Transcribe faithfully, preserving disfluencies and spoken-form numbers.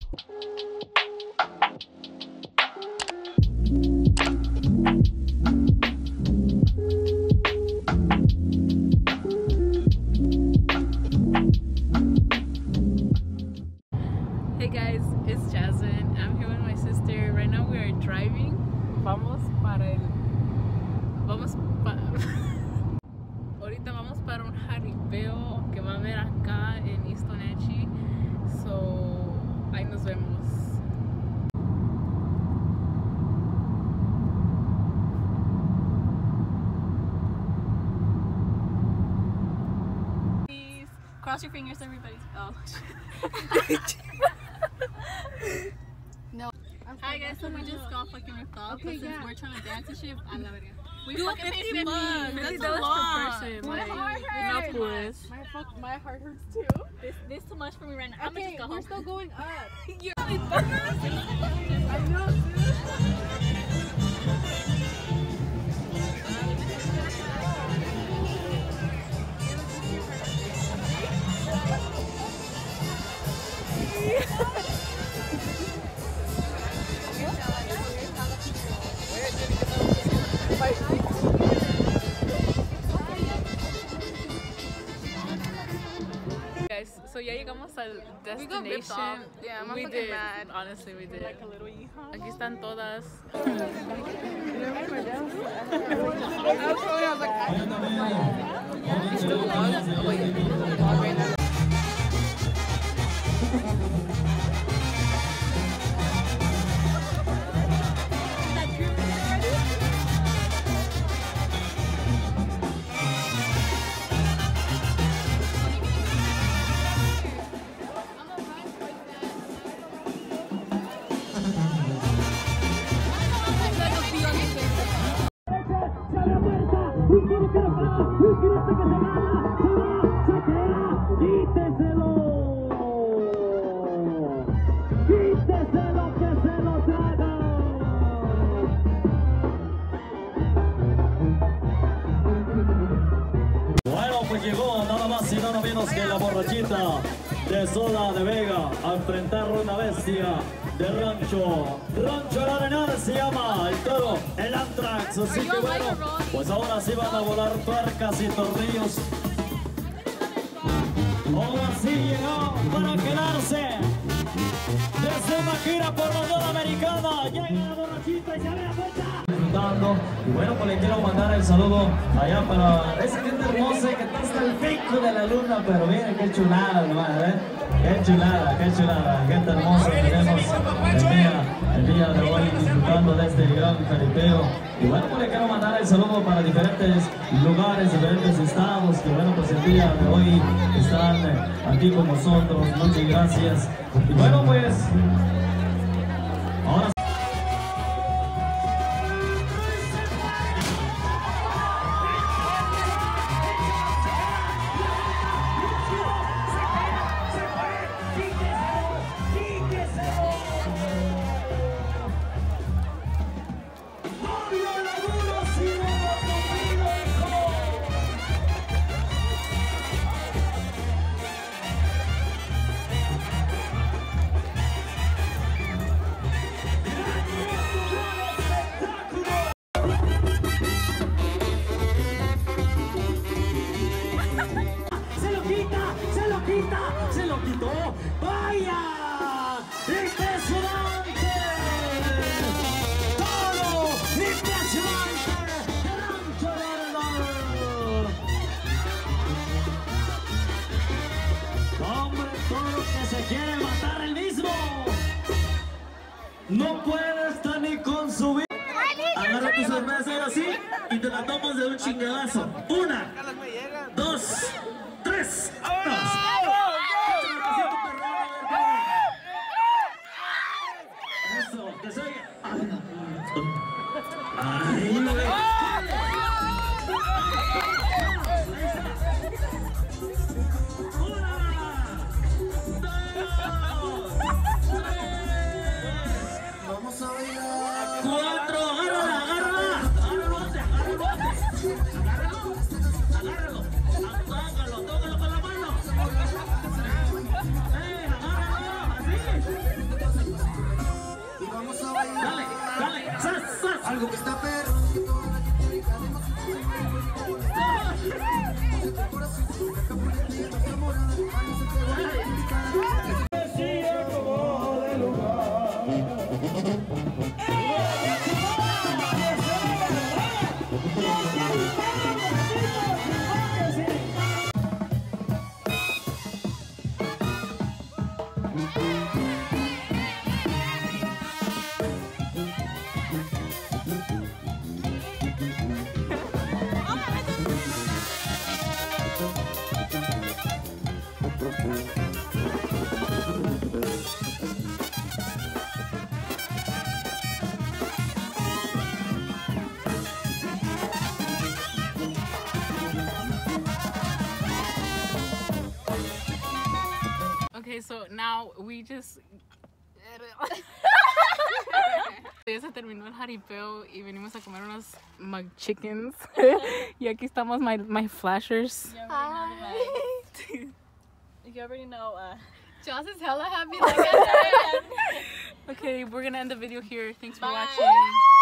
Hey guys, it's Jasmine. I'm here with my sister. Right now we are driving. Vamos para el... Vamos para... Ahorita vamos para un jaripeo que va a haber acá en East Wenatchee. So, ahí nos vemos. Please cross your fingers, everybody. Oh. No. Hi guys, so we just got fucking ripped off. Okay, but since yeah. we're trying to dance and shit, I love it. We Dude, fucking paid fifty bucks. That's That's a lot. per person. My Like, heart no hurts. pues. My fuck, my heart hurts too. This this too much for me right now. I'm Okay, gonna just go we're home. still going up. You're I know, dude. Guys, so ya llegamos al We got ripped off. destination. Yeah, I'm we fucking did. mad. Honestly, we did. Like a little yeehaw. Aquí están todas. Bueno, pues llegó nada más y nada menos que la borrachita de Soda de Vega a enfrentar una bestia de rancho. Rancho El Arenal se llama el toro, el Antrax. Así que bueno, pues ahora sí van a volar tuercas y tornillos. Ahora sí llegó para quedarse. Desde una gira por la zona americana, llega la borrachita y se abre la puerta. Disfrutando. Y bueno, pues le quiero mandar el saludo allá para esa gente hermosa que está hasta el pico de la luna, pero miren qué chulada, hermano, ¿eh? Qué chulada, qué chulada, gente hermosa que tenemos el día, el día de hoy disfrutando de este gran jaripeo. Y bueno, pues le quiero mandar el saludo para diferentes lugares, diferentes estados, que bueno, pues el día de hoy están eh, aquí con nosotros. Muchas gracias. Y bueno, pues ahora se lo quitó. ¡Vaya! ¡Impresionante! ¡Todo! ¡Impresionante! ¡Rancho Verde! ¡Hombre, todo que se quiere matar el mismo! No puede estar ni con su vida. Agarra tu cerveza ahora sí y te la tomas de un chingadazo. Una, dos, tres, vámonos. Eso, que se oiga. Ay, no. Vamos a bailar. Cuatro, agárrala, agárrala. Agárralo, agárralo. Agárralo, agárralo. Tócalo con la mano. Eh, agárralo, así. Algo que está perro, que toda la gente rica de más el corazón, acá por el día, nuestra morada, ahí se pegó la indicada. Decía como de lugar. Okay, so now we just... Ya se terminó el jaripeo y venimos a comer unos McChickens. Y aquí estamos, my, my flashers. You already know, uh, Joss is hella happy like that. Okay, we're gonna end the video here. Thanks for Bye. watching.